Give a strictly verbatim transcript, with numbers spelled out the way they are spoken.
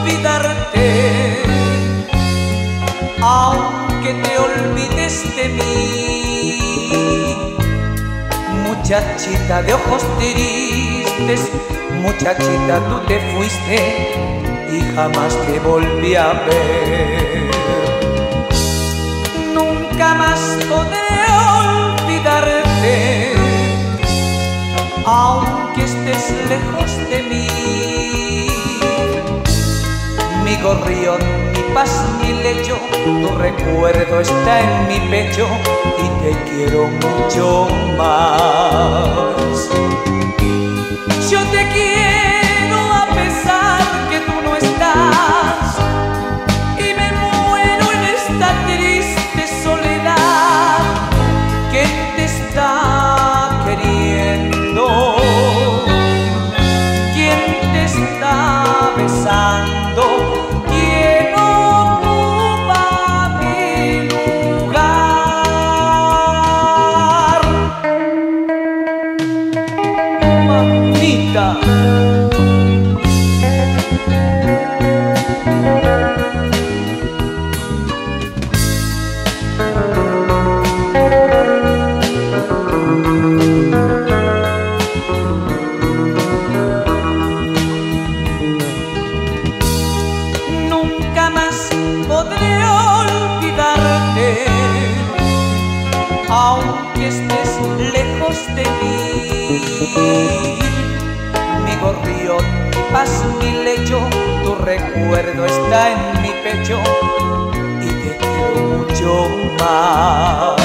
olvidarte, aunque te olvides de mí. Muchachita de ojos tristes, muchachita, tú te fuiste y jamás te volví a ver. Nunca más podré olvidarte, aunque estés lejos de mí. Mi gorrión, mi paz, mi lecho, tu recuerdo está en mi pecho y te quiero mucho más. Yo te quiero a pesar que tú no estás, y me muero en esta triste soledad. ¿Quién te está queriendo? ¿Quién te está besando? ¿Quién ocupa mi lugar? Mamita, nunca más podré olvidarte, aunque estés lejos de mí. Mi gorrión, mi paz, mi lecho, tu recuerdo está en mi pecho y te quiero mucho más.